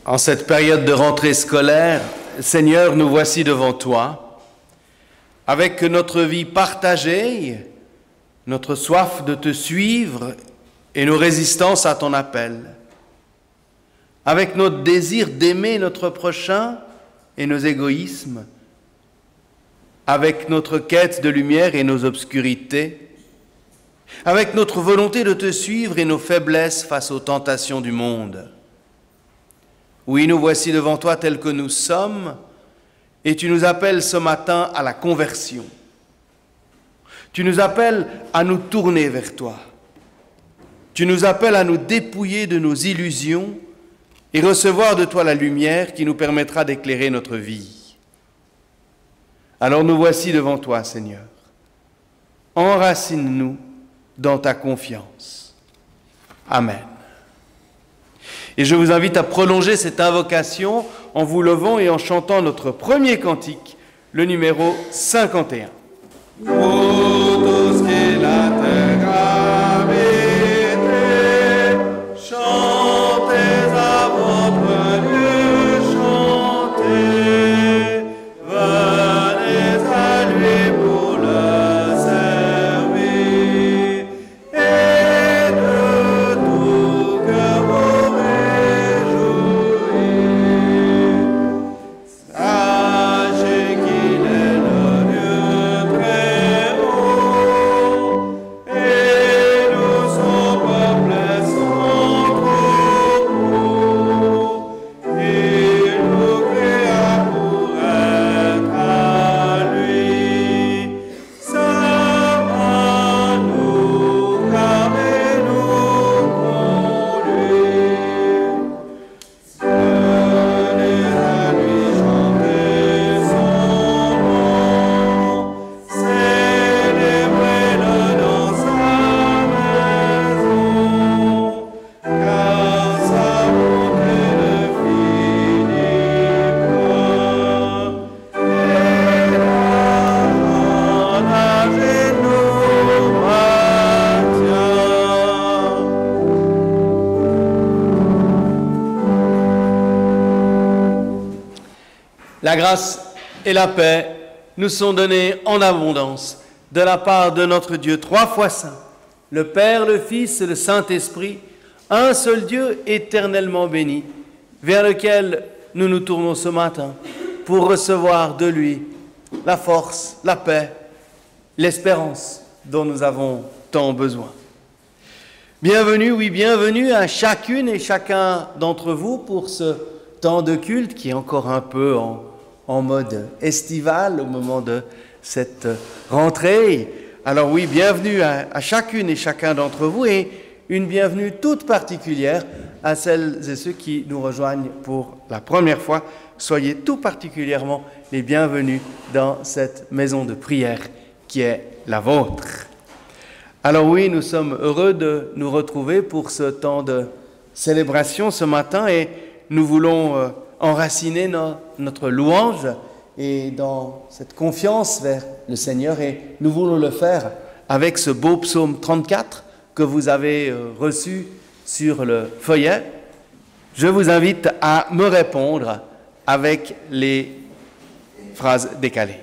En cette période de rentrée scolaire, Seigneur, nous voici devant toi, avec notre vie partagée, notre soif de te suivre et nos résistances à ton appel, avec notre désir d'aimer notre prochain et nos égoïsmes, avec notre quête de lumière et nos obscurités, avec notre volonté de te suivre et nos faiblesses face aux tentations du monde. Oui, nous voici devant toi tels que nous sommes, et tu nous appelles ce matin à la conversion. Tu nous appelles à nous tourner vers toi. Tu nous appelles à nous dépouiller de nos illusions et recevoir de toi la lumière qui nous permettra d'éclairer notre vie. Alors nous voici devant toi, Seigneur. Enracine-nous dans ta confiance. Amen. Et je vous invite à prolonger cette invocation en vous levant et en chantant notre premier cantique, le numéro 51. Ô tous qui la terre habitez, chantez à votre Dieu, chantez, venez à lui pour le servir, et de tout cœur vous réjouir. Sachez qu'il est le Dieu très haut, et nous son peuple est son troupeau. Il nous créa pour être à lui. Servons-nous, gardez-nous pour lui. Venez à lui chanter son nom, célébrez-le dans sa maison, car sa bonté ne finit pas. Et l'avantage nous maintient. La grâce et la paix nous sont données en abondance de la part de notre Dieu trois fois saint, le Père, le Fils et le Saint-Esprit, un seul Dieu éternellement béni, vers lequel nous nous tournons ce matin pour recevoir de lui la force, la paix, l'espérance dont nous avons tant besoin. Bienvenue, oui, bienvenue à chacune et chacun d'entre vous pour ce temps de culte qui est encore un peu en mode estival au moment de cette rentrée. Alors oui, bienvenue à chacune et chacun d'entre vous et une bienvenue toute particulière à celles et ceux qui nous rejoignent pour la première fois. Soyez tout particulièrement les bienvenus dans cette maison de prière qui est la vôtre. Alors oui, nous sommes heureux de nous retrouver pour ce temps de célébration ce matin et nous voulons enraciner notre louange et dans cette confiance vers le Seigneur et nous voulons le faire avec ce beau psaume 34 que vous avez reçu sur le feuillet. Je vous invite à me répondre avec les phrases décalées.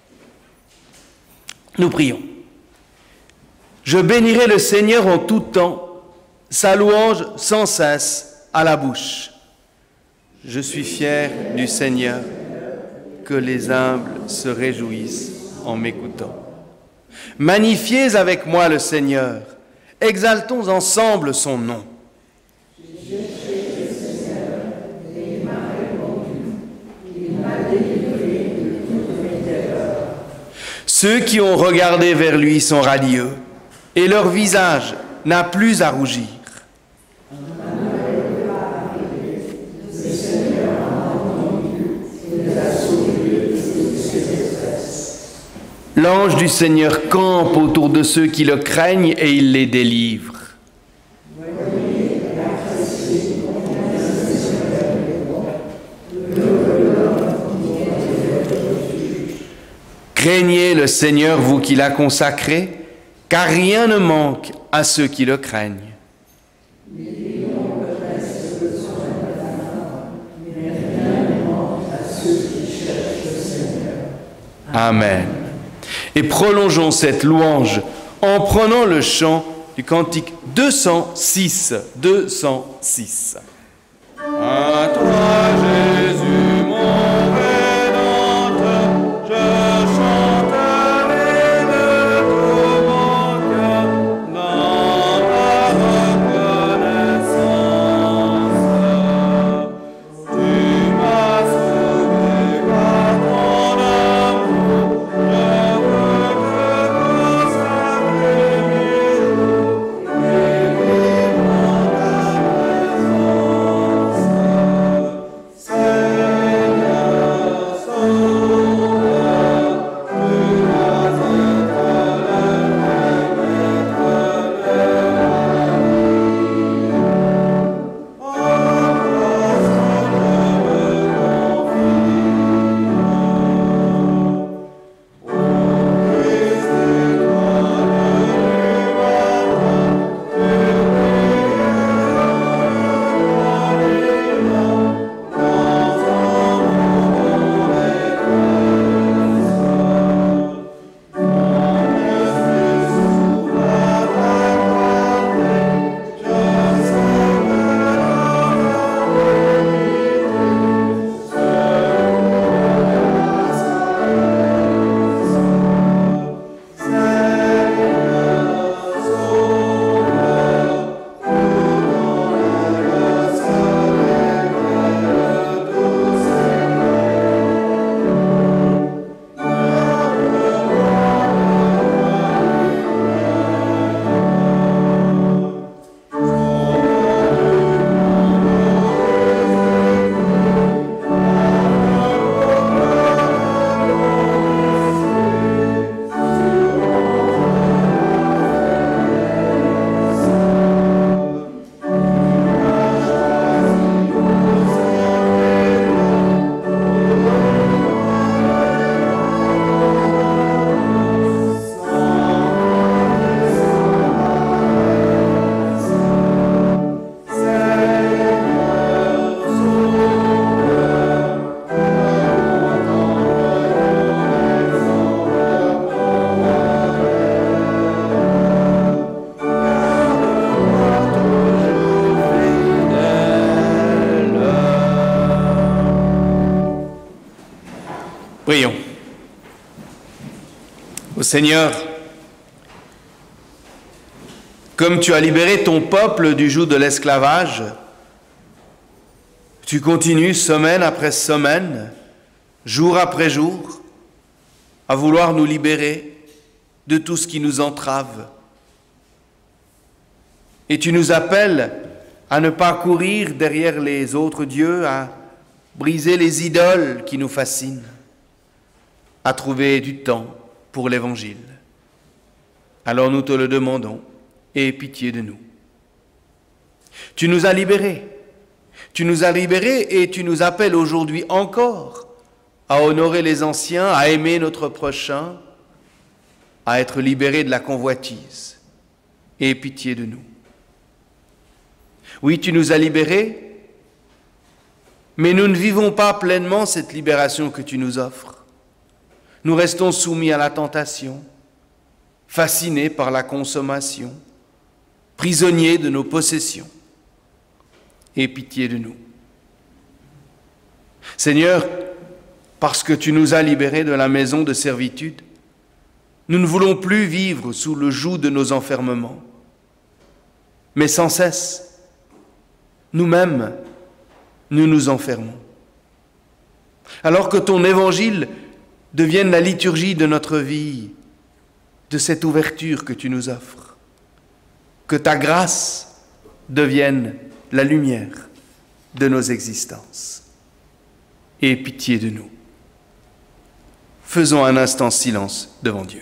Nous prions. Je bénirai le Seigneur en tout temps, sa louange sans cesse à la bouche. Je suis fier du Seigneur, que les humbles se réjouissent en m'écoutant. Magnifiez avec moi le Seigneur, exaltons ensemble son nom. Ceux qui ont regardé vers lui sont radieux, et leur visage n'a plus à rougir. L'ange du Seigneur campe autour de ceux qui le craignent et il les délivre. Craignez le Seigneur, vous qui l'a consacré, car rien ne manque à ceux qui le craignent. Amen. Et prolongeons cette louange en prenant le chant du cantique 206. 206. À toi, Jésus, mon Rédempteur, je chanterai de tout mon cœur dans la reconnaissance. Tu m'as sauvé par ton amour, je veux te consacrer mes jours et vivre en ta présence. Seigneur, Sauveur, tu dois être le maître de la vie. En toi seul je me confie. Ô Christ, étoile du matin, tu Prions. Ô Seigneur, comme tu as libéré ton peuple du joug de l'esclavage, tu continues semaine après semaine, jour après jour, à vouloir nous libérer de tout ce qui nous entrave. Et tu nous appelles à ne pas courir derrière les autres dieux, à briser les idoles qui nous fascinent, à trouver du temps pour l'Évangile. Alors nous te le demandons, aie pitié de nous. Tu nous as libérés. Tu nous as libérés et tu nous appelles aujourd'hui encore à honorer les anciens, à aimer notre prochain, à être libérés de la convoitise. Aie pitié de nous. Oui, tu nous as libérés, mais nous ne vivons pas pleinement cette libération que tu nous offres. Nous restons soumis à la tentation, fascinés par la consommation, prisonniers de nos possessions. Aie pitié de nous. Seigneur, parce que tu nous as libérés de la maison de servitude, nous ne voulons plus vivre sous le joug de nos enfermements, mais sans cesse, nous-mêmes, nous nous enfermons. Alors que ton évangile devienne la liturgie de notre vie, de cette ouverture que tu nous offres. Que ta grâce devienne la lumière de nos existences. Aie pitié de nous. Faisons un instant silence devant Dieu.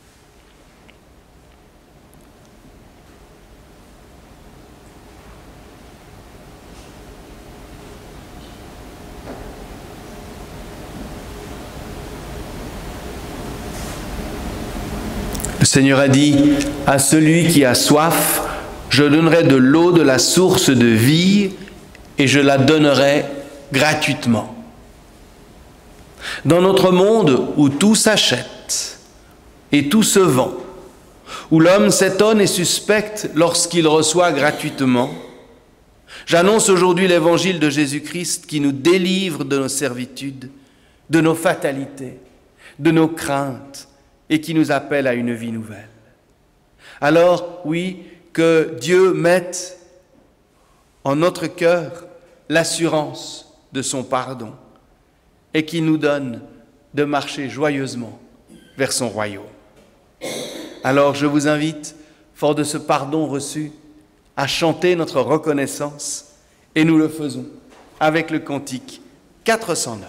Le Seigneur a dit, à celui qui a soif, je donnerai de l'eau de la source de vie et je la donnerai gratuitement. Dans notre monde où tout s'achète et tout se vend, où l'homme s'étonne et suspecte lorsqu'il reçoit gratuitement, j'annonce aujourd'hui l'évangile de Jésus-Christ qui nous délivre de nos servitudes, de nos fatalités, de nos craintes et qui nous appelle à une vie nouvelle. Alors, oui, que Dieu mette en notre cœur l'assurance de son pardon et qu'il nous donne de marcher joyeusement vers son royaume. Alors je vous invite, fort de ce pardon reçu, à chanter notre reconnaissance et nous le faisons avec le cantique 409.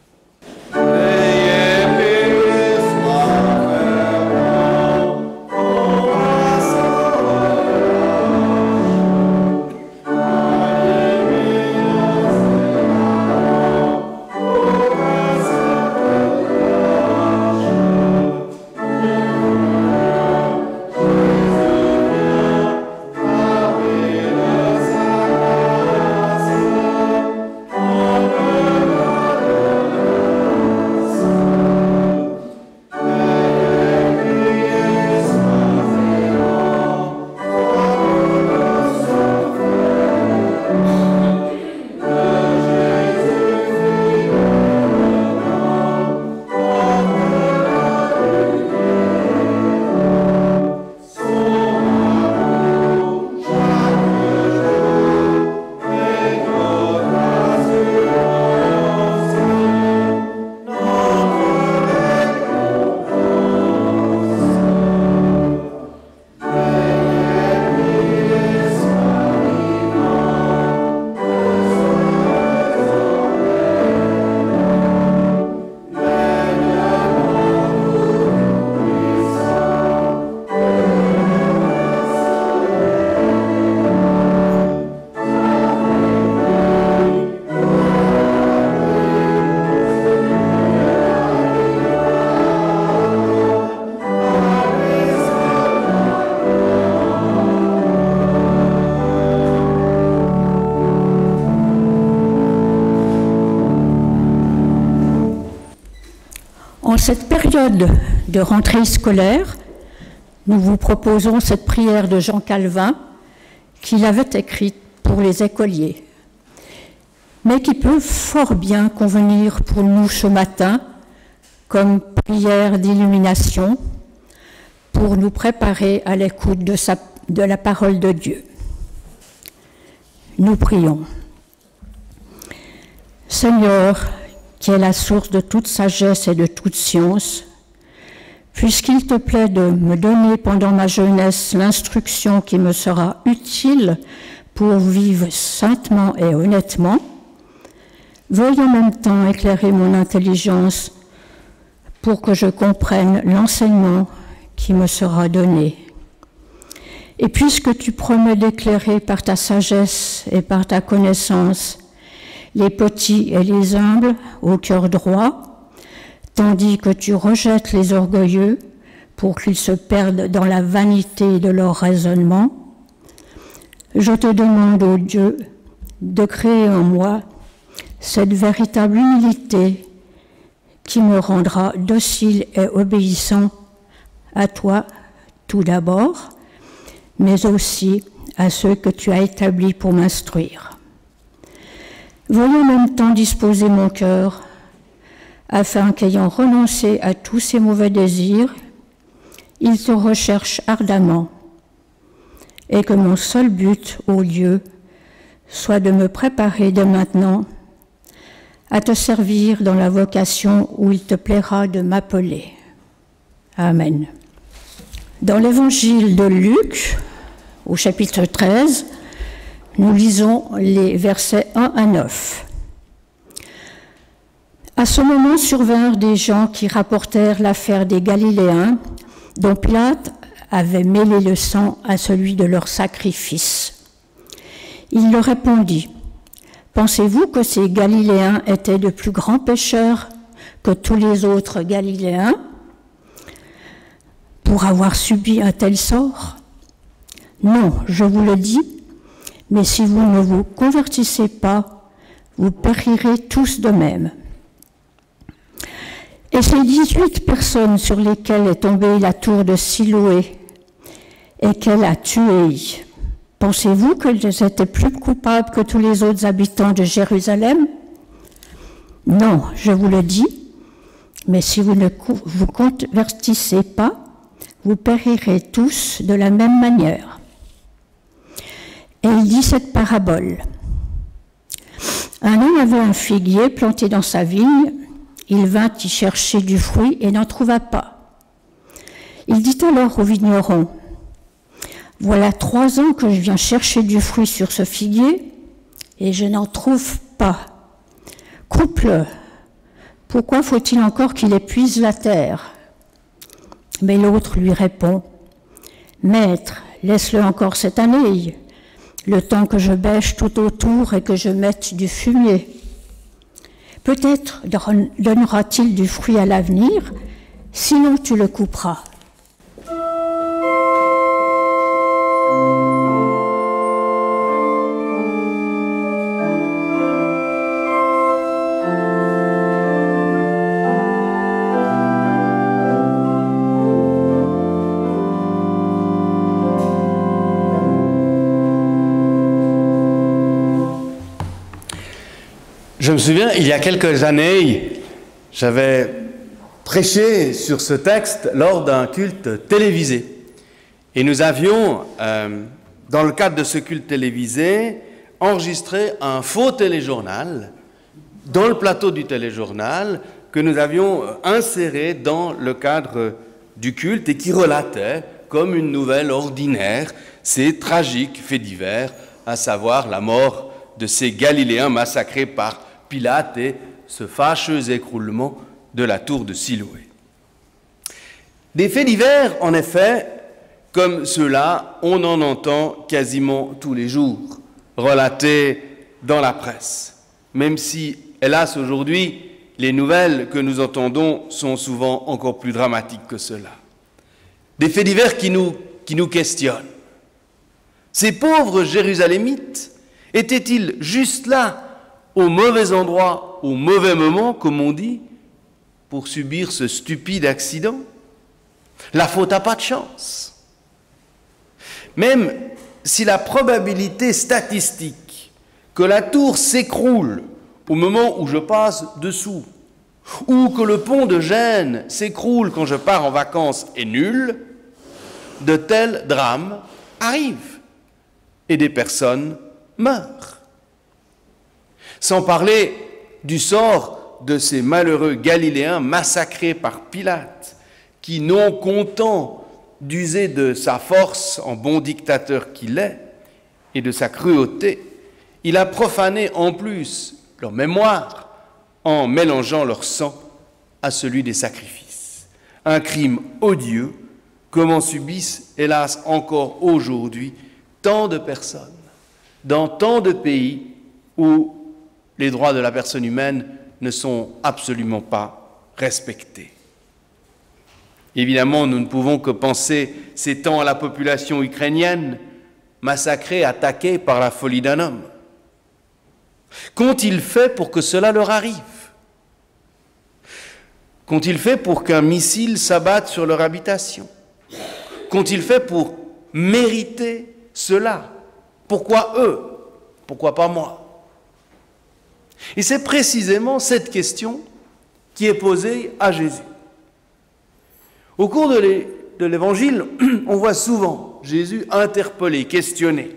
En cette période de rentrée scolaire, nous vous proposons cette prière de Jean Calvin qu'il avait écrite pour les écoliers, mais qui peut fort bien convenir pour nous ce matin comme prière d'illumination pour nous préparer à l'écoute de la parole de Dieu. Nous prions. Seigneur, qui est la source de toute sagesse et de toute science, puisqu'il te plaît de me donner pendant ma jeunesse l'instruction qui me sera utile pour vivre saintement et honnêtement, veuille en même temps éclairer mon intelligence pour que je comprenne l'enseignement qui me sera donné. Et puisque tu promets d'éclairer par ta sagesse et par ta connaissance les petits et les humbles au cœur droit, tandis que tu rejettes les orgueilleux pour qu'ils se perdent dans la vanité de leur raisonnement, je te demande, ô Dieu, de créer en moi cette véritable humilité qui me rendra docile et obéissant à toi tout d'abord, mais aussi à ceux que tu as établis pour m'instruire. Veuille en même temps disposer mon cœur, afin qu'ayant renoncé à tous ces mauvais désirs, il te recherche ardemment, et que mon seul but, ô Dieu, soit de me préparer dès maintenant à te servir dans la vocation où il te plaira de m'appeler. Amen. Dans l'évangile de Luc, au chapitre 13, nous lisons les versets 1 à 9. À ce moment survinrent des gens qui rapportèrent l'affaire des Galiléens, dont Pilate avait mêlé le sang à celui de leur sacrifice. Il leur répondit, « Pensez-vous que ces Galiléens étaient de plus grands pécheurs que tous les autres Galiléens pour avoir subi un tel sort? Non, je vous le dis, mais si vous ne vous convertissez pas, vous périrez tous de même. Et ces 18 personnes sur lesquelles est tombée la tour de Siloé et qu'elle a tuées, pensez-vous qu'elles étaient plus coupables que tous les autres habitants de Jérusalem? Non, je vous le dis, mais si vous ne vous convertissez pas, vous périrez tous de la même manière. Et il dit cette parabole. Un homme avait un figuier planté dans sa vigne. Il vint y chercher du fruit et n'en trouva pas. Il dit alors au vigneron, « Voilà 3 ans que je viens chercher du fruit sur ce figuier et je n'en trouve pas. Coupe-le. Pourquoi faut-il encore qu'il épuise la terre ?» Mais l'autre lui répond, « Maître, laisse-le encore cette année, le temps que je bêche tout autour et que je mette du fumier. Peut-être donnera-t-il du fruit à l'avenir, sinon tu le couperas. » Je me souviens, il y a quelques années, j'avais prêché sur ce texte lors d'un culte télévisé. Et nous avions, dans le cadre de ce culte télévisé, enregistré un faux téléjournal dans le plateau du téléjournal que nous avions inséré dans le cadre du culte et qui relatait, comme une nouvelle ordinaire, ces tragiques faits divers, à savoir la mort de ces Galiléens massacrés par Pilate et ce fâcheux écroulement de la tour de Siloé. Des faits divers, en effet, comme ceux-là, on en entend quasiment tous les jours, relatés dans la presse, même si, hélas, aujourd'hui, les nouvelles que nous entendons sont souvent encore plus dramatiques que cela. Des faits divers qui nous questionnent. Ces pauvres Jérusalémites étaient-ils juste là, au mauvais endroit, au mauvais moment, comme on dit, pour subir ce stupide accident? La faute n'a pas de chance. Même si la probabilité statistique que la tour s'écroule au moment où je passe dessous, ou que le pont de Gênes s'écroule quand je pars en vacances est nulle, de tels drames arrivent et des personnes meurent. Sans parler du sort de ces malheureux Galiléens massacrés par Pilate, qui, non content d'user de sa force en bon dictateur qu'il est et de sa cruauté, il a profané en plus leur mémoire en mélangeant leur sang à celui des sacrifices. Un crime odieux, comme en subissent, hélas, encore aujourd'hui, tant de personnes, dans tant de pays où les droits de la personne humaine ne sont absolument pas respectés. Évidemment, nous ne pouvons que penser ces temps à la population ukrainienne, massacrée, attaquée par la folie d'un homme. Qu'ont-ils fait pour que cela leur arrive? Qu'ont-ils fait pour qu'un missile s'abatte sur leur habitation? Qu'ont-ils fait pour mériter cela? Pourquoi eux? Pourquoi pas moi? Et c'est précisément cette question qui est posée à Jésus. Au cours de l'Évangile, on voit souvent Jésus interpellé, questionné.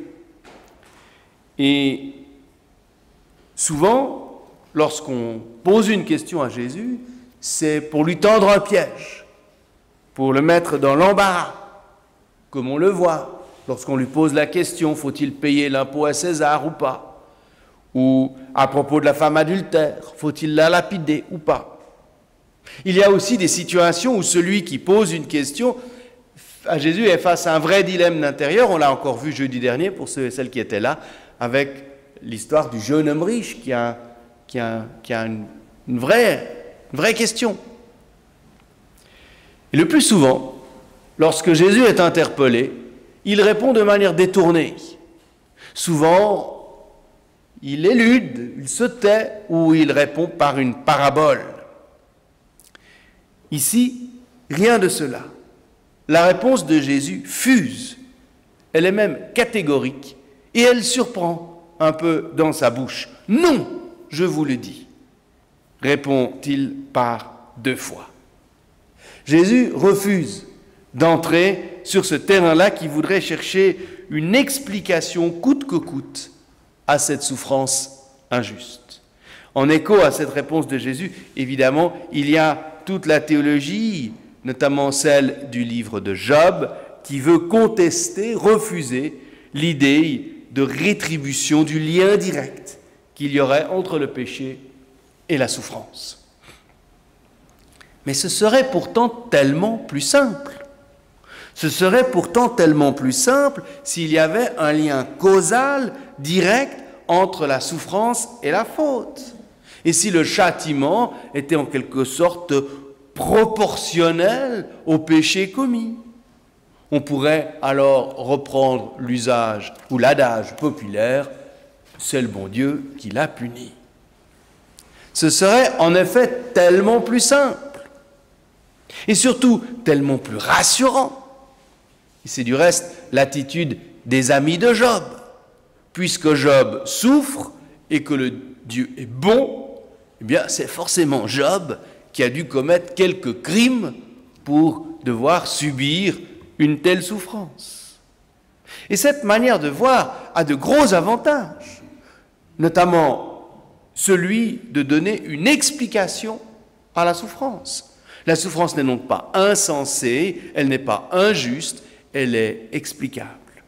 Et souvent, lorsqu'on pose une question à Jésus, c'est pour lui tendre un piège, pour le mettre dans l'embarras, comme on le voit lorsqu'on lui pose la question, faut-il payer l'impôt à César ou pas? Ou à propos de la femme adultère, faut-il la lapider ou pas? Il y a aussi des situations où celui qui pose une question à Jésus est face à un vrai dilemme d'intérieur. On l'a encore vu jeudi dernier pour ceux et celles qui étaient là, avec l'histoire du jeune homme riche qui a une vraie question. Et le plus souvent, lorsque Jésus est interpellé, il répond de manière détournée. Souvent, il élude, il se tait ou il répond par une parabole. Ici, rien de cela. La réponse de Jésus fuse. Elle est même catégorique et elle surprend un peu dans sa bouche. Non, je vous le dis, répond-il par 2 fois. Jésus refuse d'entrer sur ce terrain-là qui voudrait chercher une explication coûte que coûte à cette souffrance injuste. En écho à cette réponse de Jésus, évidemment, il y a toute la théologie, notamment celle du livre de Job, qui veut contester, refuser l'idée de rétribution, du lien direct qu'il y aurait entre le péché et la souffrance. Mais ce serait pourtant tellement plus simple. Ce serait pourtant tellement plus simple s'il y avait un lien causal, direct, entre la souffrance et la faute. Et si le châtiment était en quelque sorte proportionnel au péché commis. On pourrait alors reprendre l'usage ou l'adage populaire « c'est le bon Dieu qui l'a puni ». Ce serait en effet tellement plus simple et surtout tellement plus rassurant. Et c'est du reste l'attitude des amis de Job. Puisque Job souffre et que le Dieu est bon, eh bien c'est forcément Job qui a dû commettre quelques crimes pour devoir subir une telle souffrance. Et cette manière de voir a de gros avantages, notamment celui de donner une explication à la souffrance. La souffrance n'est donc pas insensée, elle n'est pas injuste, elle est explicable.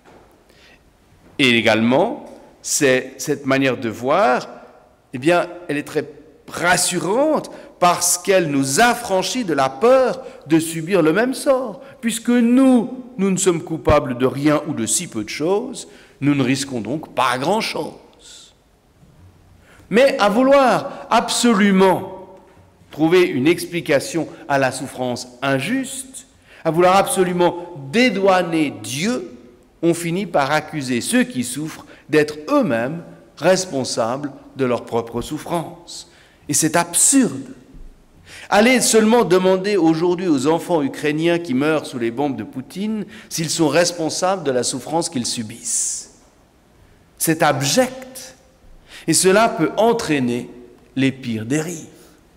Et également, cette manière de voir, eh bien, elle est très rassurante parce qu'elle nous affranchit de la peur de subir le même sort. Puisque nous ne sommes coupables de rien ou de si peu de choses, nous ne risquons donc pas grand-chose. Mais à vouloir absolument trouver une explication à la souffrance injuste, à vouloir absolument dédouaner Dieu, on finit par accuser ceux qui souffrent d'être eux-mêmes responsables de leur propre souffrance. Et c'est absurde. Allez seulement demander aujourd'hui aux enfants ukrainiens qui meurent sous les bombes de Poutine s'ils sont responsables de la souffrance qu'ils subissent. C'est abject. Et cela peut entraîner les pires dérives.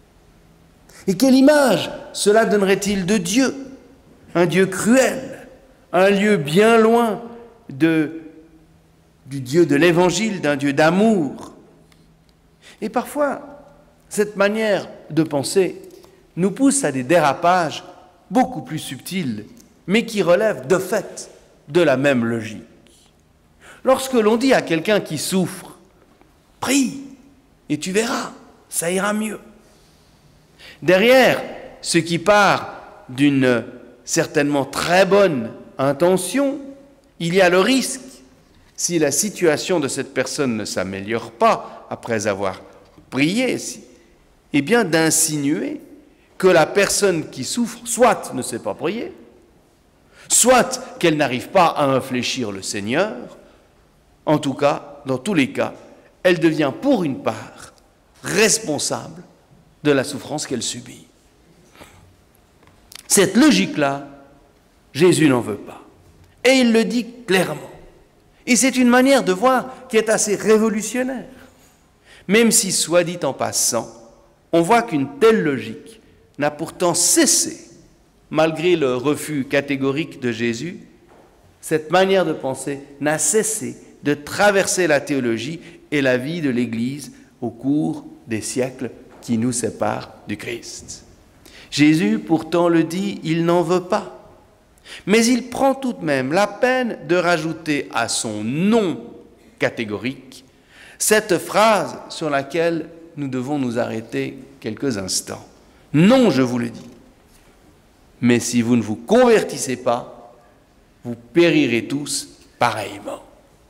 Et quelle image cela donnerait-il de Dieu? Un Dieu cruel, un lieu bien loin du Dieu de l'Évangile, d'un Dieu d'amour. Et parfois, cette manière de penser nous pousse à des dérapages beaucoup plus subtils, mais qui relèvent de fait de la même logique. Lorsque l'on dit à quelqu'un qui souffre, « Prie, et tu verras, ça ira mieux », derrière ce qui part d'une certainement très bonne intention, il y a le risque, si la situation de cette personne ne s'améliore pas après avoir prié, eh bien d'insinuer que la personne qui souffre, soit ne sait pas prier, soit qu'elle n'arrive pas à infléchir le Seigneur, en tout cas, dans tous les cas, elle devient pour une part responsable de la souffrance qu'elle subit. Cette logique-là, Jésus n'en veut pas. Et il le dit clairement. Et c'est une manière de voir qui est assez révolutionnaire. Même si, soit dit en passant, on voit qu'une telle logique n'a pourtant cessé, malgré le refus catégorique de Jésus, cette manière de penser n'a cessé de traverser la théologie et la vie de l'Église au cours des siècles qui nous séparent du Christ. Jésus, pourtant, le dit, il n'en veut pas. Mais il prend tout de même la peine de rajouter à son non catégorique cette phrase sur laquelle nous devons nous arrêter quelques instants. Non, je vous le dis, mais si vous ne vous convertissez pas, vous périrez tous pareillement.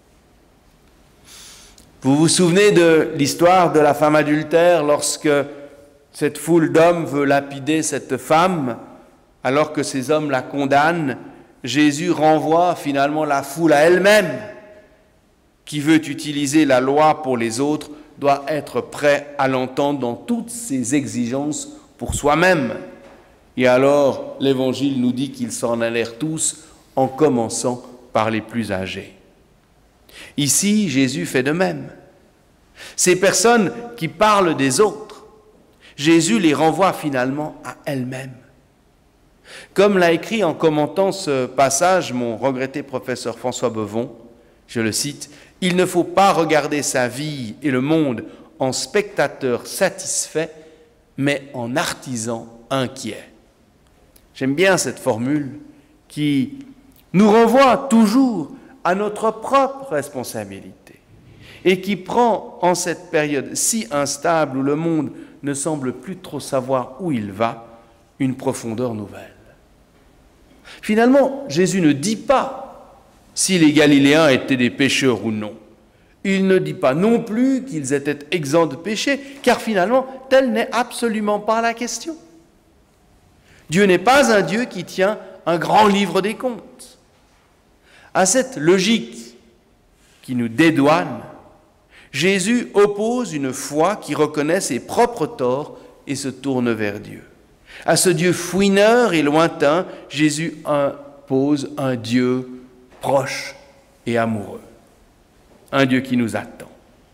Vous vous souvenez de l'histoire de la femme adultère lorsque cette foule d'hommes veut lapider cette femme alors que ces hommes la condamnent? Jésus renvoie finalement la foule à elle-même. Qui veut utiliser la loi pour les autres doit être prêt à l'entendre dans toutes ses exigences pour soi-même. Et alors, l'Évangile nous dit qu'ils s'en allèrent tous, en commençant par les plus âgés. Ici, Jésus fait de même. Ces personnes qui parlent des autres, Jésus les renvoie finalement à elles-mêmes. Comme l'a écrit en commentant ce passage mon regretté professeur François Bevon, je le cite, « Il ne faut pas regarder sa vie et le monde en spectateur satisfait, mais en artisan inquiet. » J'aime bien cette formule qui nous renvoie toujours à notre propre responsabilité et qui prend en cette période si instable où le monde ne semble plus trop savoir où il va, une profondeur nouvelle. Finalement, Jésus ne dit pas si les Galiléens étaient des pécheurs ou non. Il ne dit pas non plus qu'ils étaient exempts de péché, car finalement, telle n'est absolument pas la question. Dieu n'est pas un Dieu qui tient un grand livre des comptes. À cette logique qui nous dédouane, Jésus oppose une foi qui reconnaît ses propres torts et se tourne vers Dieu. À ce Dieu fouineur et lointain, Jésus impose un Dieu proche et amoureux. Un Dieu qui nous attend.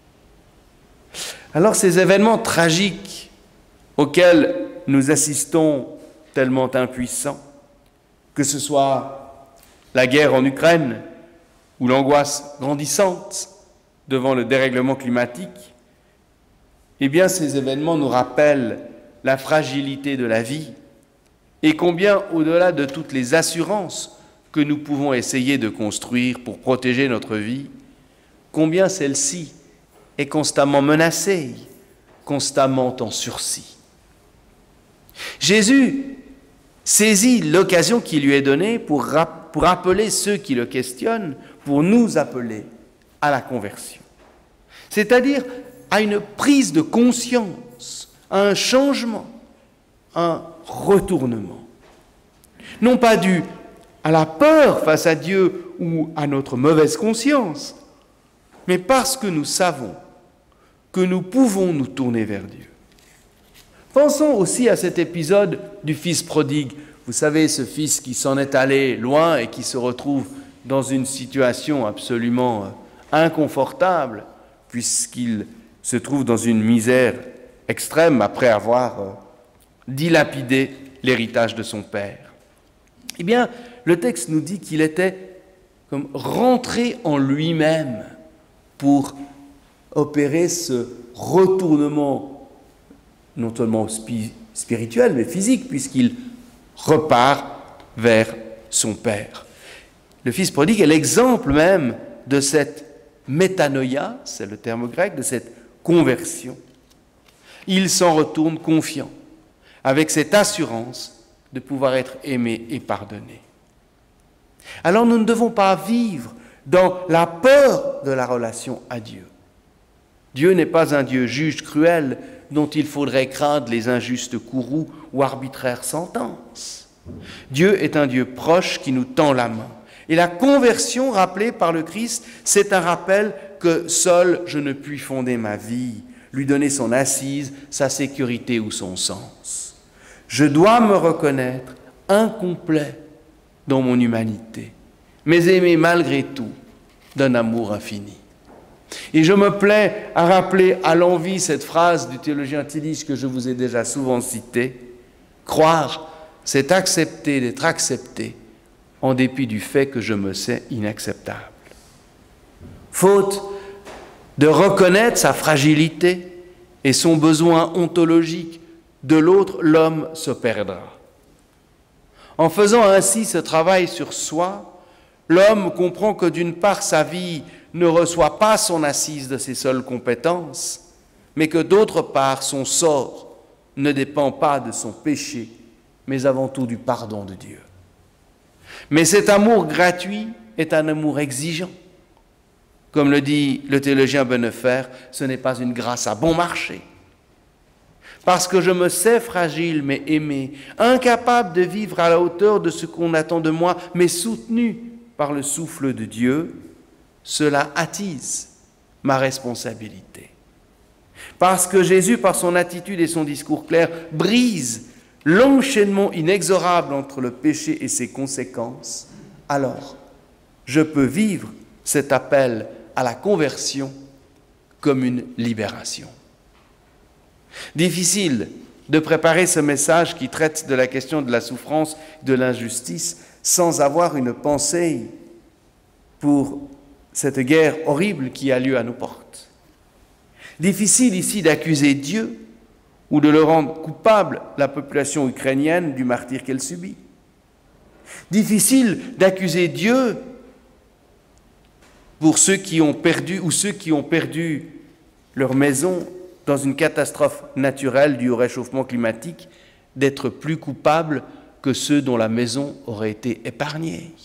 Alors ces événements tragiques auxquels nous assistons tellement impuissants, que ce soit la guerre en Ukraine ou l'angoisse grandissante devant le dérèglement climatique, eh bien ces événements nous rappellent la fragilité de la vie et combien, au-delà de toutes les assurances que nous pouvons essayer de construire pour protéger notre vie, combien celle-ci est constamment menacée, constamment en sursis. Jésus saisit l'occasion qui lui est donnée pour appeler ceux qui le questionnent, pour nous appeler à la conversion. C'est-à-dire à une prise de conscience, à un changement, un retournement. Non pas dû à la peur face à Dieu ou à notre mauvaise conscience, mais parce que nous savons que nous pouvons nous tourner vers Dieu. Pensons aussi à cet épisode du fils prodigue. Vous savez, ce fils qui s'en est allé loin et qui se retrouve dans une situation absolument inconfortable, puisqu'il se trouve dans une misère extrême après avoir dilapidé l'héritage de son père. Eh bien, le texte nous dit qu'il était comme rentré en lui-même pour opérer ce retournement, non seulement spirituel, mais physique, puisqu'il repart vers son père. Le fils prodigue est l'exemple même de cette métanoïa, c'est le terme grec, de cette conversion. Il s'en retourne confiant, avec cette assurance de pouvoir être aimé et pardonné. Alors nous ne devons pas vivre dans la peur de la relation à Dieu. Dieu n'est pas un Dieu juge cruel dont il faudrait craindre les injustes courroux ou arbitraires sentences. Dieu est un Dieu proche qui nous tend la main. Et la conversion rappelée par le Christ, c'est un rappel que seul je ne puis fonder ma vie, lui donner son assise, sa sécurité ou son sens. Je dois me reconnaître incomplet dans mon humanité, mais aimer malgré tout d'un amour infini. Et je me plais à rappeler à l'envi cette phrase du théologien Tillich que je vous ai déjà souvent citée. Croire, c'est accepter d'être accepté en dépit du fait que je me sais inacceptable. Faute de reconnaître sa fragilité et son besoin ontologique de l'autre, l'homme se perdra. En faisant ainsi ce travail sur soi, l'homme comprend que d'une part sa vie ne reçoit pas son assise de ses seules compétences, mais que d'autre part son sort ne dépend pas de son péché, mais avant tout du pardon de Dieu. Mais cet amour gratuit est un amour exigeant. Comme le dit le théologien Bonnefer, ce n'est pas une grâce à bon marché. Parce que je me sais fragile mais aimé, incapable de vivre à la hauteur de ce qu'on attend de moi, mais soutenu par le souffle de Dieu, cela attise ma responsabilité. Parce que Jésus, par son attitude et son discours clair, brise l'enchaînement inexorable entre le péché et ses conséquences, alors je peux vivre cet appel à la conversion comme une libération. Difficile de préparer ce message qui traite de la question de la souffrance, de l'injustice, sans avoir une pensée pour cette guerre horrible qui a lieu à nos portes. Difficile ici d'accuser Dieu ou de le rendre coupable, la population ukrainienne, du martyre qu'elle subit. Difficile d'accuser Dieu pour ceux qui ont perdu ou ceux qui ont perdu leur maison dans une catastrophe naturelle due au réchauffement climatique, d'être plus coupables que ceux dont la maison aurait été épargnée.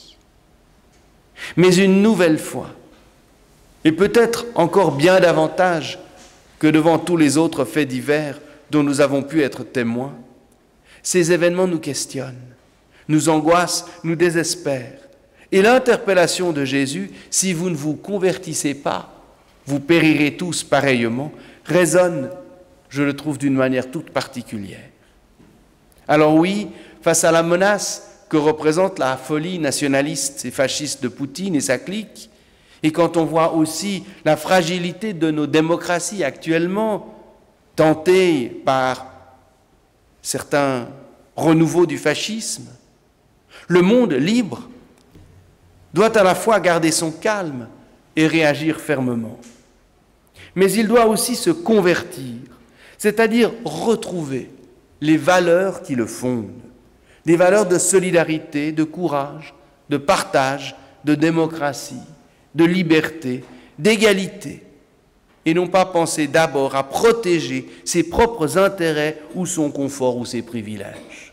Mais une nouvelle fois, et peut-être encore bien davantage que devant tous les autres faits divers dont nous avons pu être témoins, ces événements nous questionnent, nous angoissent, nous désespèrent. Et l'interpellation de Jésus, si vous ne vous convertissez pas, vous périrez tous pareillement, résonne, je le trouve, d'une manière toute particulière. Alors oui, face à la menace que représente la folie nationaliste et fasciste de Poutine et sa clique, et quand on voit aussi la fragilité de nos démocraties actuellement, tentées par certains renouveaux du fascisme, le monde libre doit à la fois garder son calme et réagir fermement. Mais il doit aussi se convertir, c'est-à-dire retrouver les valeurs qui le fondent, des valeurs de solidarité, de courage, de partage, de démocratie, de liberté, d'égalité, et non pas penser d'abord à protéger ses propres intérêts ou son confort ou ses privilèges.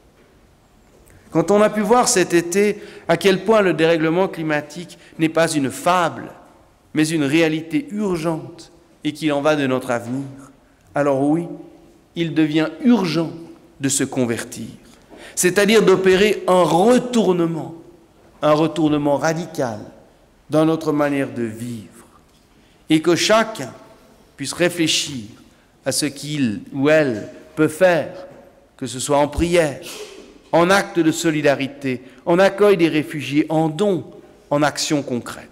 Quand on a pu voir cet été à quel point le dérèglement climatique n'est pas une fable, mais une réalité urgente et qu'il en va de notre avenir, alors oui, il devient urgent de se convertir, c'est-à-dire d'opérer un retournement radical dans notre manière de vivre, et que chacun puisse réfléchir à ce qu'il ou elle peut faire, que ce soit en prière, en acte de solidarité, en accueil des réfugiés, en dons, en actions concrètes.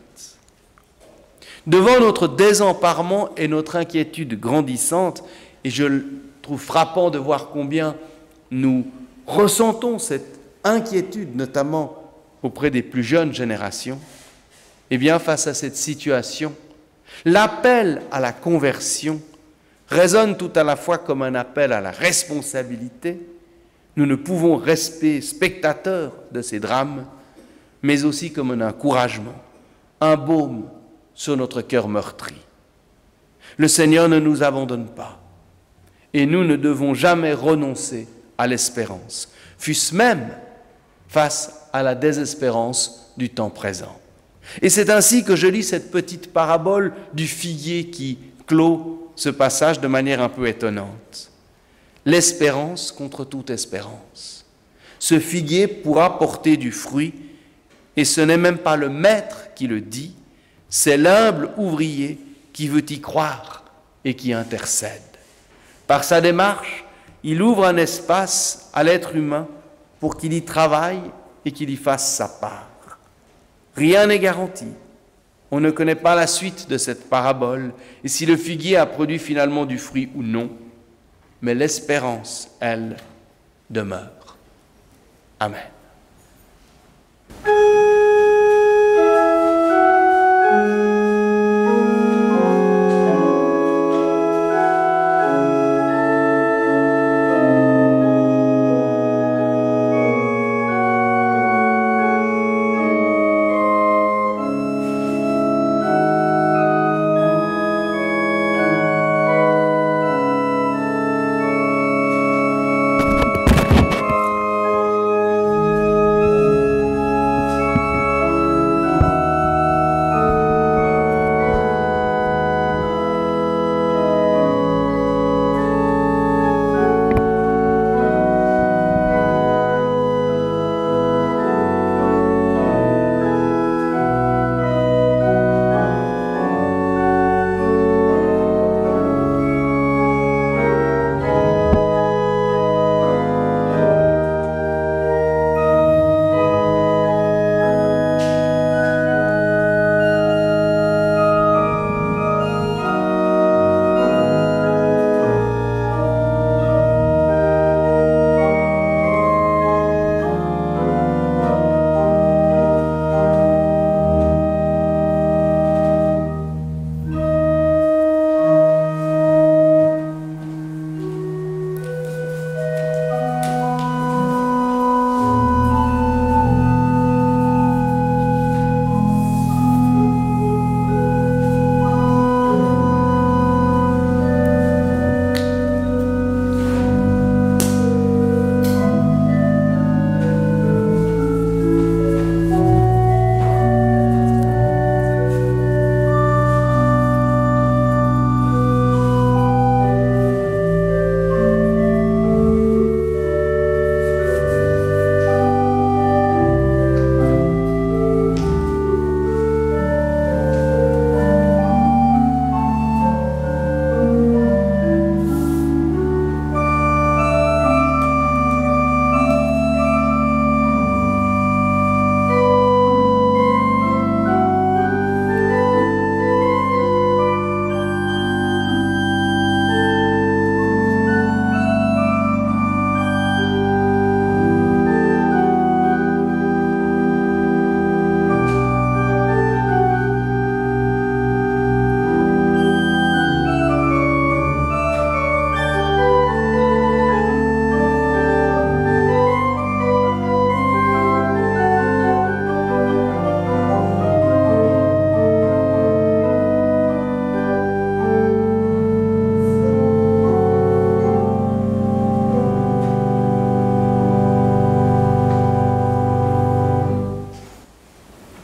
Devant notre désemparement et notre inquiétude grandissante, et je trouve frappant de voir combien nous ressentons cette inquiétude, notamment auprès des plus jeunes générations, eh bien, face à cette situation, l'appel à la conversion résonne tout à la fois comme un appel à la responsabilité. Nous ne pouvons rester spectateurs de ces drames, mais aussi comme un encouragement, un baume sur notre cœur meurtri. Le Seigneur ne nous abandonne pas, et nous ne devons jamais renoncer à l'espérance, fût-ce même face à la désespérance du temps présent. Et c'est ainsi que je lis cette petite parabole du figuier qui clôt ce passage de manière un peu étonnante. L'espérance contre toute espérance. Ce figuier pourra porter du fruit, et ce n'est même pas le maître qui le dit, c'est l'humble ouvrier qui veut y croire et qui intercède. Par sa démarche, il ouvre un espace à l'être humain pour qu'il y travaille et qu'il y fasse sa part. Rien n'est garanti. On ne connaît pas la suite de cette parabole et si le figuier a produit finalement du fruit ou non, mais l'espérance, elle, demeure. Amen.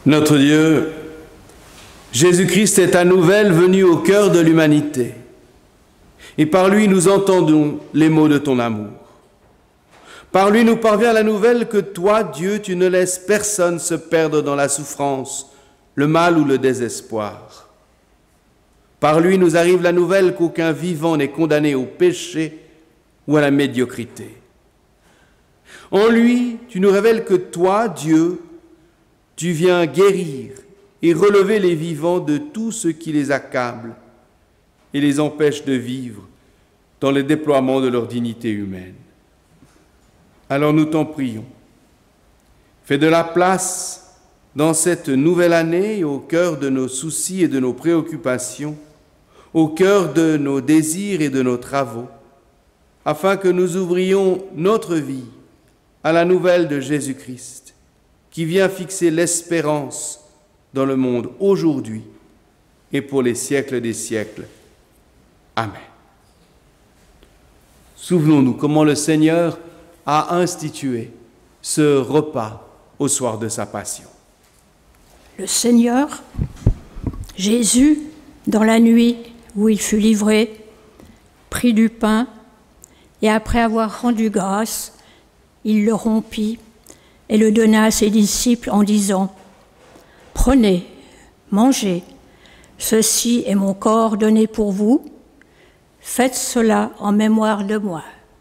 Notre Dieu, Jésus-Christ est ta nouvelle venue au cœur de l'humanité. Et par lui, nous entendons les mots de ton amour. Par lui, nous parvient la nouvelle que toi, Dieu, tu ne laisses personne se perdre dans la souffrance, le mal ou le désespoir. Par lui, nous arrive la nouvelle qu'aucun vivant n'est condamné au péché ou à la médiocrité. En lui, tu nous révèles que toi, Dieu, tu viens guérir et relever les vivants de tout ce qui les accable et les empêche de vivre dans le déploiement de leur dignité humaine. Alors nous t'en prions. Fais de la place dans cette nouvelle année au cœur de nos soucis et de nos préoccupations, au cœur de nos désirs et de nos travaux, afin que nous ouvrions notre vie à la nouvelle de Jésus-Christ, qui vient fixer l'espérance dans le monde aujourd'hui et pour les siècles des siècles. Amen. Souvenons-nous comment le Seigneur a institué ce repas au soir de sa passion. Le Seigneur, Jésus, dans la nuit où il fut livré, prit du pain et après avoir rendu grâce, il le rompit et le donna à ses disciples en disant : « Prenez, mangez, ceci est mon corps donné pour vous, faites cela en mémoire de moi. »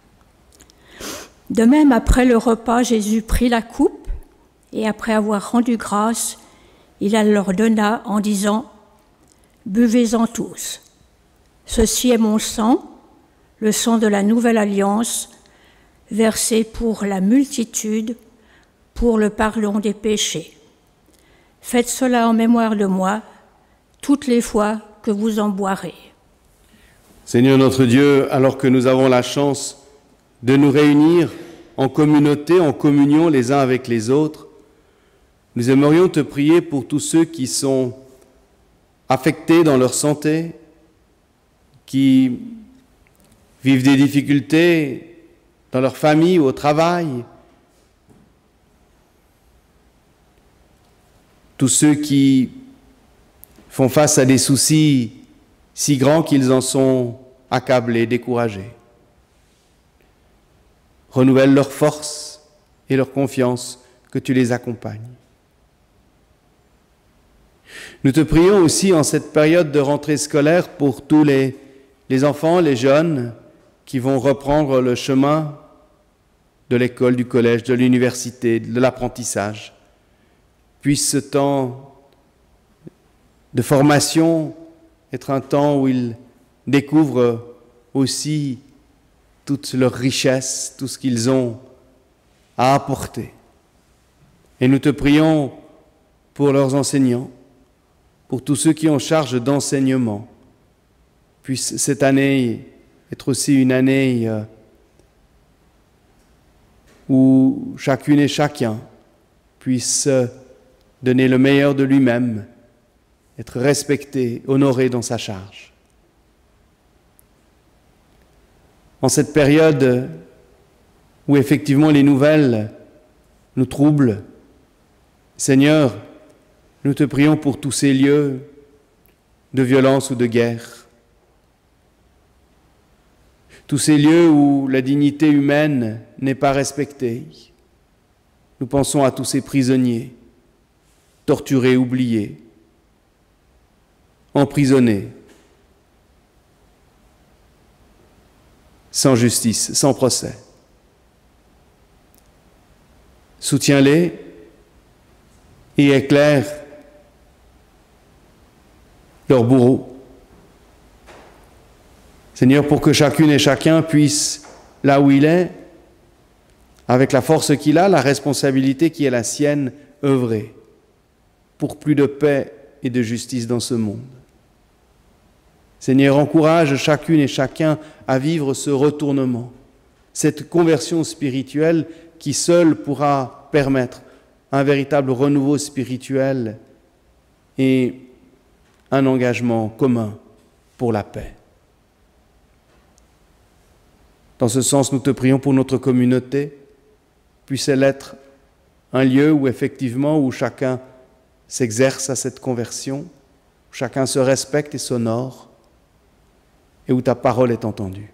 De même, après le repas, Jésus prit la coupe et après avoir rendu grâce, il la leur donna en disant : « Buvez-en tous. Ceci est mon sang, le sang de la nouvelle alliance, versé pour la multitude, pour le pardon des péchés. Faites cela en mémoire de moi, toutes les fois que vous en boirez. » Seigneur notre Dieu, alors que nous avons la chance de nous réunir en communauté, en communion les uns avec les autres, nous aimerions te prier pour tous ceux qui sont affectés dans leur santé, qui vivent des difficultés dans leur famille ou au travail, tous ceux qui font face à des soucis si grands qu'ils en sont accablés, découragés. Renouvelle leur force et leur confiance, que tu les accompagnes. Nous te prions aussi en cette période de rentrée scolaire pour tous les enfants, les jeunes qui vont reprendre le chemin de l'école, du collège, de l'université, de l'apprentissage. Puisse ce temps de formation être un temps où ils découvrent aussi toute leur richesse, tout ce qu'ils ont à apporter. Et nous te prions pour leurs enseignants, pour tous ceux qui ont charge d'enseignement. Puisse cette année être aussi une année où chacune et chacun puisse donner le meilleur de lui-même, être respecté, honoré dans sa charge. En cette période où effectivement les nouvelles nous troublent, Seigneur, nous te prions pour tous ces lieux de violence ou de guerre, tous ces lieux où la dignité humaine n'est pas respectée. Nous pensons à tous ces prisonniers, torturés, oubliés, emprisonnés, sans justice, sans procès. Soutiens-les et éclaire leurs bourreaux. Seigneur, pour que chacune et chacun puisse, là où il est, avec la force qu'il a, la responsabilité qui est la sienne, œuvrer pour plus de paix et de justice dans ce monde. Seigneur, encourage chacune et chacun à vivre ce retournement, cette conversion spirituelle qui seule pourra permettre un véritable renouveau spirituel et un engagement commun pour la paix. Dans ce sens, nous te prions pour notre communauté, puisse-elle être un lieu où effectivement, où chacun s'exerce à cette conversion, où chacun se respecte et s'honore, et où ta parole est entendue.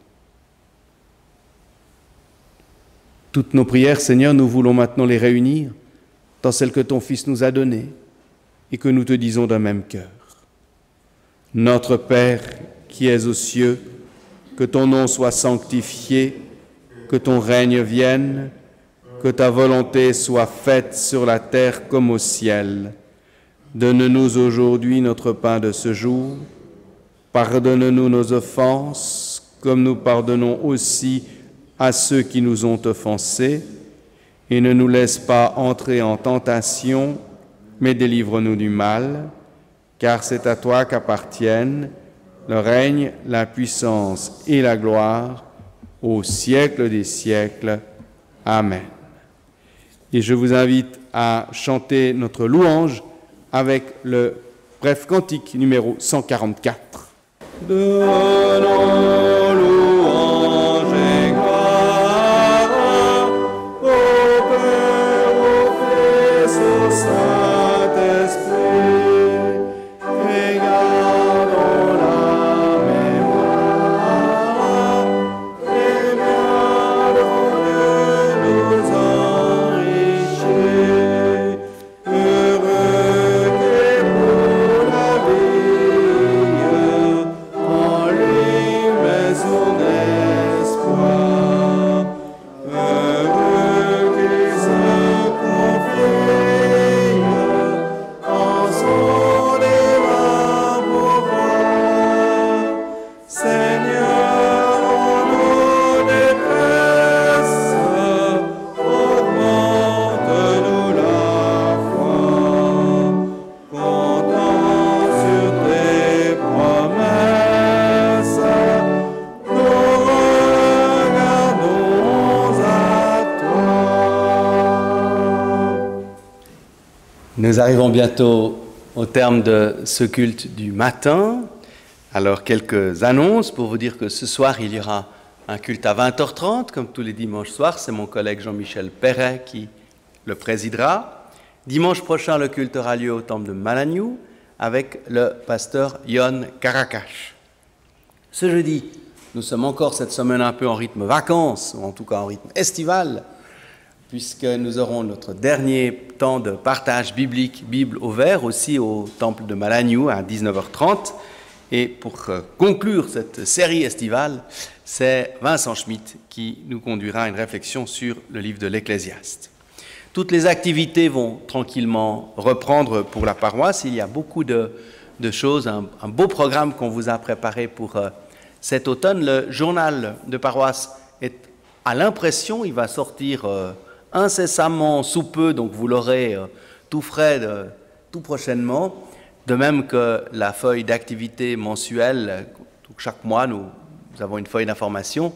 Toutes nos prières, Seigneur, nous voulons maintenant les réunir dans celles que ton Fils nous a données et que nous te disons d'un même cœur. Notre Père qui es aux cieux, que ton nom soit sanctifié, que ton règne vienne, que ta volonté soit faite sur la terre comme au ciel. Donne-nous aujourd'hui notre pain de ce jour. Pardonne-nous nos offenses, comme nous pardonnons aussi à ceux qui nous ont offensés. Et ne nous laisse pas entrer en tentation, mais délivre-nous du mal, car c'est à toi qu'appartiennent le règne, la puissance et la gloire au siècle des siècles. Amen. Et je vous invite à chanter notre louange avec le bref cantique numéro 144. Donnons louange et gloire au Père, au Fils, au Saint-Esprit, et gardons la mémoire des biens dont Dieu nous enrichit. Heureux qu'est pour la vie en lui met son espoir. Heureux qui se confie en son divin pouvoir. Seigneur, en nos détresses, augmente-nous la foi. Comptant sur tes promesses, nous regardons à toi. Nous arrivons bientôt au terme de ce culte du matin. Alors, quelques annonces pour vous dire que ce soir, il y aura un culte à 20h30, comme tous les dimanches soirs. C'est mon collègue Jean-Michel Perret qui le présidera. Dimanche prochain, le culte aura lieu au temple de Malagnou avec le pasteur Yon Karakash. Ce jeudi, nous sommes encore cette semaine un peu en rythme vacances, ou en tout cas en rythme estival, puisque nous aurons notre dernier temps de partage biblique, Bible au vert, aussi au temple de Malagnou à 19h30. Et pour conclure cette série estivale, c'est Vincent Schmitt qui nous conduira à une réflexion sur le livre de l'Ecclésiaste. Toutes les activités vont tranquillement reprendre pour la paroisse. Il y a beaucoup de choses, un beau programme qu'on vous a préparé pour cet automne. Le journal de paroisse est à l'impression, il va sortir incessamment sous peu, donc vous l'aurez tout frais tout prochainement. De même que la feuille d'activité mensuelle, chaque mois nous avons une feuille d'information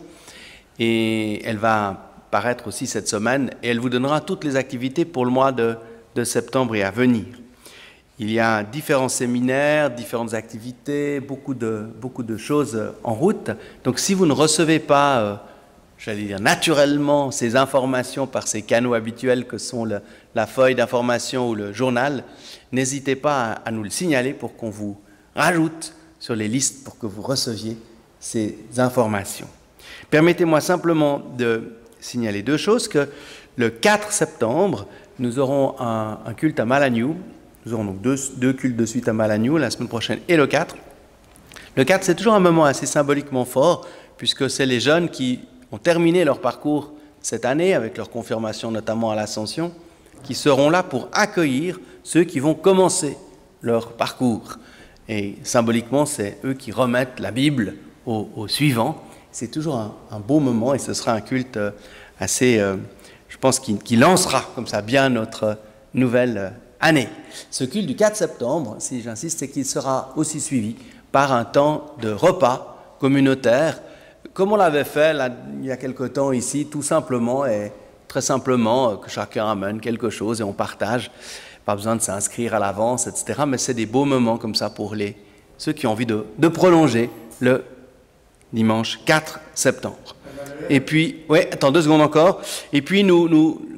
et elle va paraître aussi cette semaine et elle vous donnera toutes les activités pour le mois de septembre et à venir. Il y a différents séminaires, différentes activités, beaucoup de choses en route. Donc si vous ne recevez pas, j'allais dire naturellement, ces informations par ces canaux habituels que sont la feuille d'information ou le journal, n'hésitez pas à nous le signaler pour qu'on vous rajoute sur les listes pour que vous receviez ces informations. Permettez-moi simplement de signaler deux choses, que le 4 septembre, nous aurons un culte à Malagnou. Nous aurons donc deux cultes de suite à Malagnou, la semaine prochaine et le 4. Le 4, c'est toujours un moment assez symboliquement fort, puisque c'est les jeunes qui ont terminé leur parcours cette année, avec leur confirmation notamment à l'Ascension, qui seront là pour accueillir ceux qui vont commencer leur parcours. Et symboliquement, c'est eux qui remettent la Bible aux suivants. C'est toujours un beau moment et ce sera un culte assez, je pense, qui lancera comme ça bien notre nouvelle année. Ce culte du 4 septembre, si j'insiste, c'est qu'il sera aussi suivi par un temps de repas communautaire, comme on l'avait fait là, il y a quelque temps ici, tout simplement et très simplement, que chacun amène quelque chose et on partage. Pas besoin de s'inscrire à l'avance, etc. Mais c'est des beaux moments comme ça pour ceux qui ont envie de prolonger le dimanche 4 septembre. Et puis, oui, attends 2 secondes encore. Et puis, nous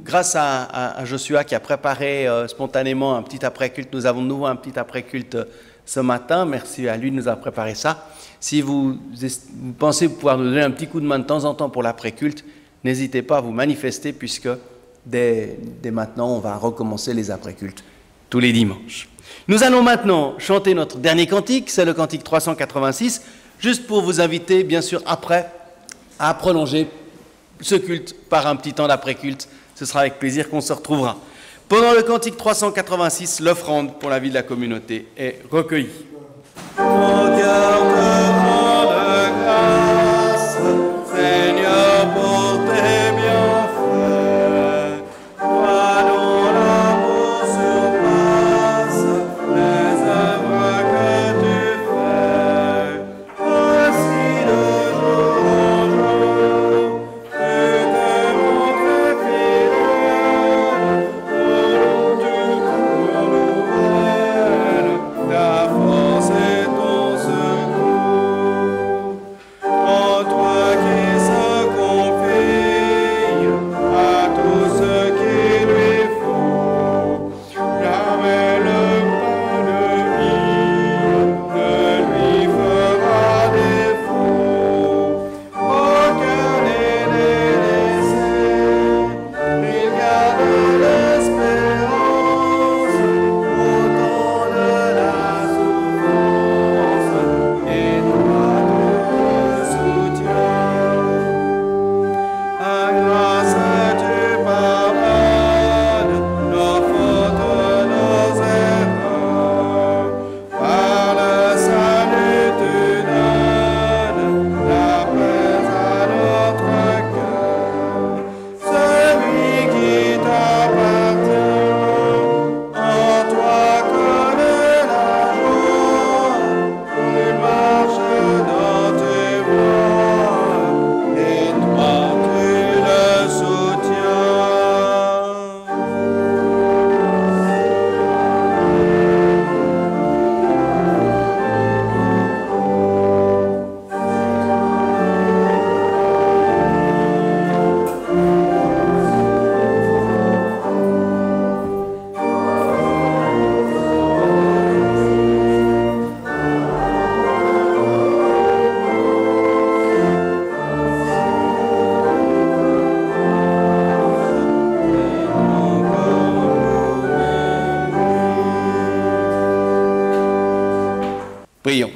grâce à Joshua qui a préparé spontanément un petit après-culte, nous avons de nouveau un petit après-culte ce matin. Merci à lui de nous avoir préparé ça. Si vous pensez pouvoir nous donner un petit coup de main de temps en temps pour l'après-culte, n'hésitez pas à vous manifester puisque dès maintenant, on va recommencer les après-cultes tous les dimanches. Nous allons maintenant chanter notre dernier cantique, c'est le cantique 386, juste pour vous inviter, bien sûr, après, à prolonger ce culte par un petit temps d'après-culte. Ce sera avec plaisir qu'on se retrouvera. Pendant le cantique 386, l'offrande pour la vie de la communauté est recueillie. Mon cœur te rend grâce, Seigneur, pour tes bienfaits. Toi dont l'amour surpasse les œuvres que tu fais. Ainsi de jour en jour, tu te montres fidèle, au nom du cours nouvelle, ta force et ton secours. En toi qui se confie à tout ce qui lui faut, jamais le pain de vie ne lui fera défaut. Aucun n'est délaissé, il garde l'espérance au temps de la souffrance, et toi te soutiens. À grâce tu pardonnes nos fautes, nos erreurs. Par le salut tu donnes la paix à notre cœur. Celui qui t'appartient, en toi connaît la joie. Il marche dans tes voies, et toi tu le soutiens. Prions.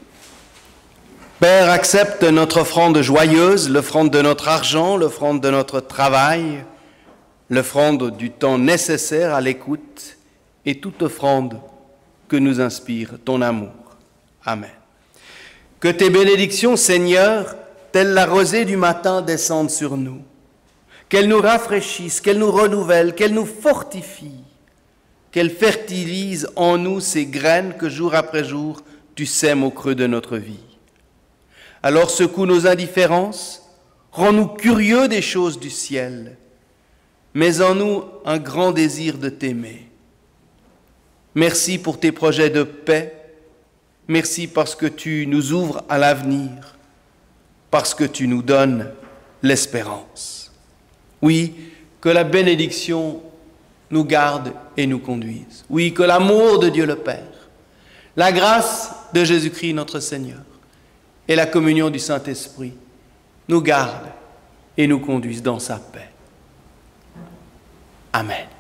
Père, accepte notre offrande joyeuse, l'offrande de notre argent, l'offrande de notre travail, l'offrande du temps nécessaire à l'écoute et toute offrande que nous inspire ton amour. Amen. Que tes bénédictions, Seigneur, telle la rosée du matin, descendent sur nous. Qu'elles nous rafraîchissent, qu'elles nous renouvellent, qu'elles nous fortifient, qu'elles fertilisent en nous ces graines que jour après jour tu sèmes au creux de notre vie. Alors secoue nos indifférences, rends-nous curieux des choses du ciel, mets en nous un grand désir de t'aimer. Merci pour tes projets de paix, merci parce que tu nous ouvres à l'avenir, parce que tu nous donnes l'espérance. Oui, que la bénédiction nous garde et nous conduise. Oui, que l'amour de Dieu le Père, la grâce de Jésus-Christ notre Seigneur et la communion du Saint-Esprit nous gardent et nous conduisent dans sa paix. Amen.